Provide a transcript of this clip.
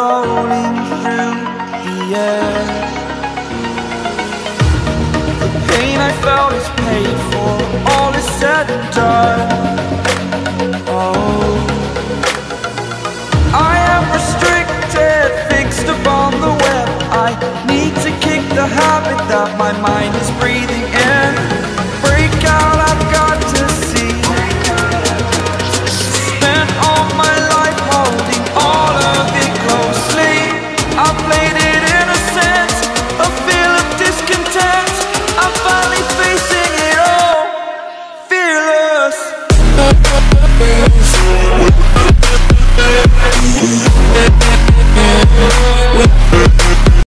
rolling through the air. The pain I felt is paid for, all is said and done. Oh, I am restricted, fixed upon the web. I need to kick the habit that my mind is breathing in.